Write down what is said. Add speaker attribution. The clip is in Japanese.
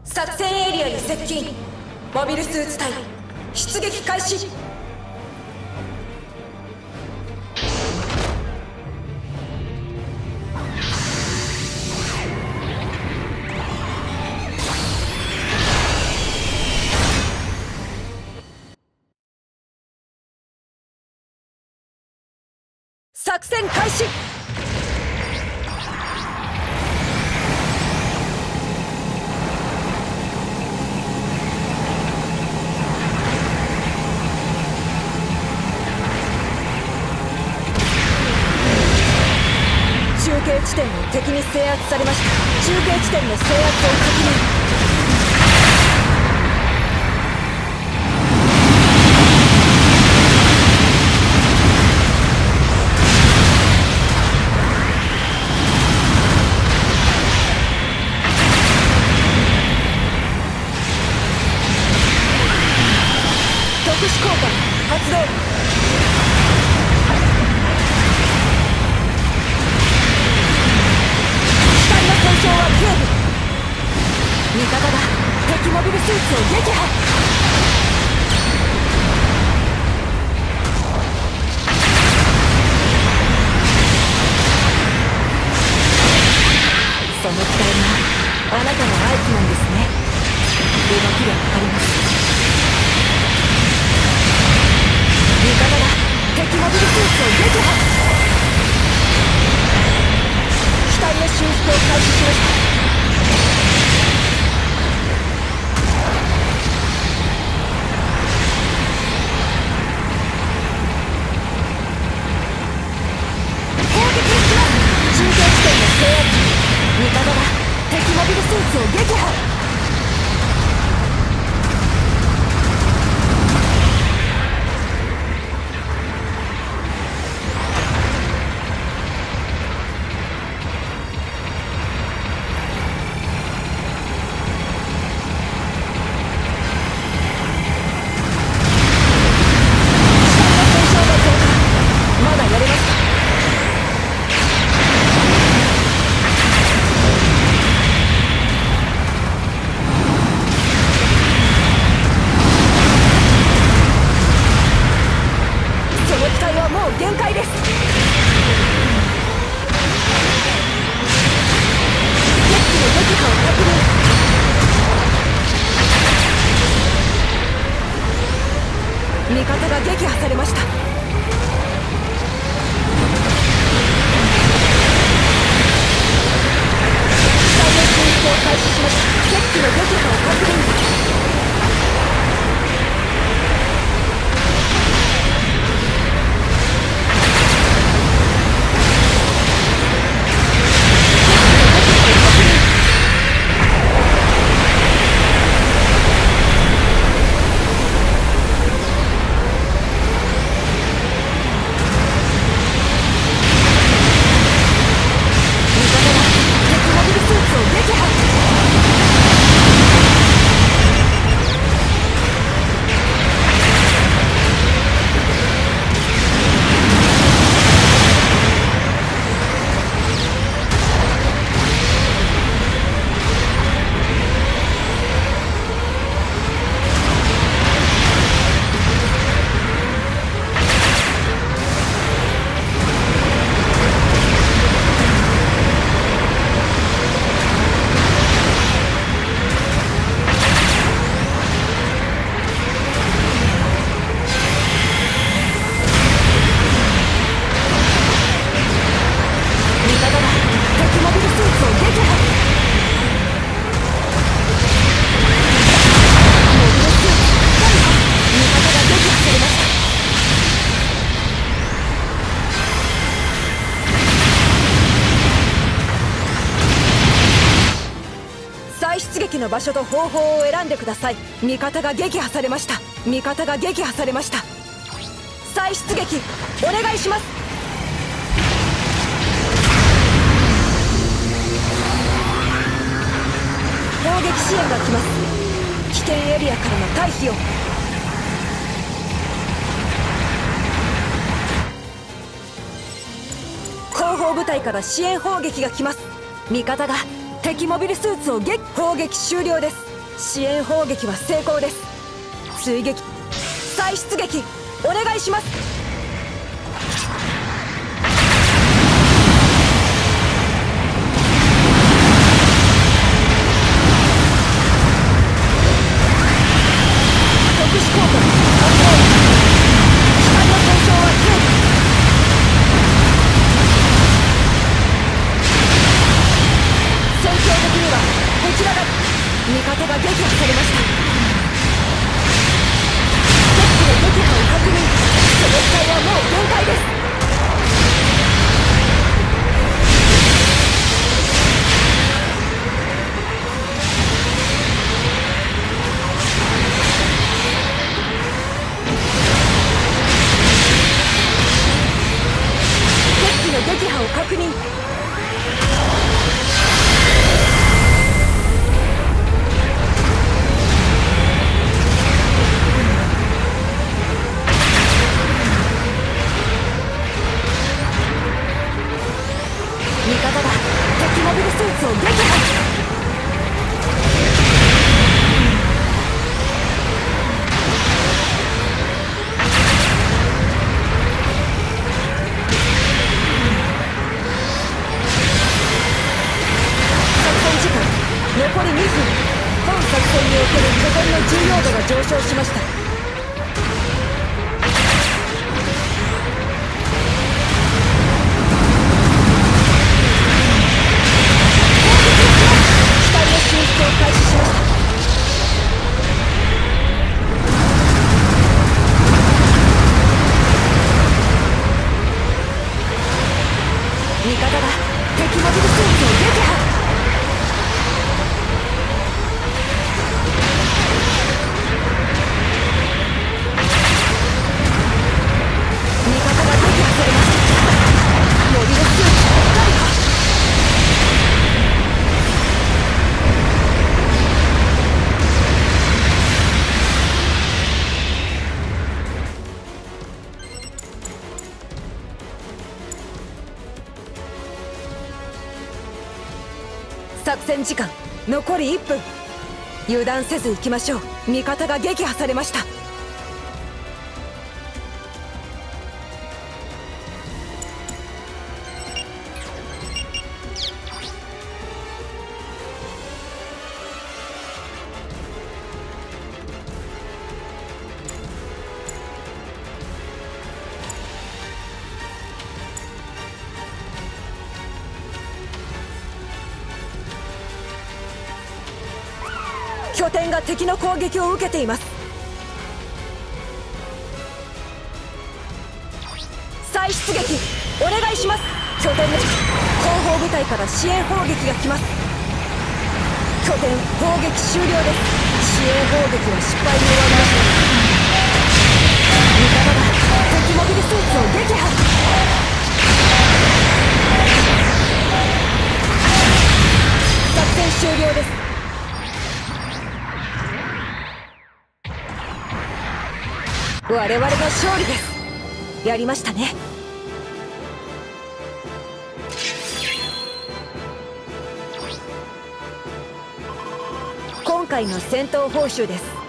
Speaker 1: 作戦エリアに接近。モビルスーツ隊出撃開始。作戦開始。中継地点を敵に制圧されました。中継地点の制圧を確認。特殊効果発動。機体の損傷は軽微。味方が敵モビルスーツを撃破。その機体があなたの合図なんですね。動きがわかります。味方が敵モビルスーツを撃破。機体の修復を開始しました。砲撃します。中継地点の制圧。味方が敵モビルスーツを撃破。限界です。決起の撃破を確認。味方が撃破されました。機体の修復を開始しました。決起の撃破を確認。出撃の場所と方法を選んでください。味方が撃破されました。味方が撃破されました。再出撃お願いします。砲撃支援が来ます。危険エリアからの退避を。後方部隊から支援砲撃が来ます。味方が敵モビルスーツを砲撃終了です。 支援砲撃は成功です。追撃再出撃お願いします。特殊効果発動。機体の損傷は軽微。戦況的にはこちらが味方が撃破されました。敵機の撃破を確認。その機体はもう限界です。敵機の撃破を確認。味方が敵モビルスーツを撃破。作戦時間残り2分。本作戦における拠点の重要度が上昇しました。修復を開始しました。味方が敵モビルスーツを撃破。味方が撃破されました。モビルスーツ大破。作戦時間残り1分。油断せず行きましょう。味方が撃破されました。拠点が敵の攻撃を受けています。再出撃お願いします。拠点の後方部隊から支援砲撃が来ます。拠点砲撃終了です。支援砲撃は失敗に終わりました。味方が敵モビルスーツを撃破。作戦終了です。我々の勝利です。やりましたね。今回の戦闘報酬です。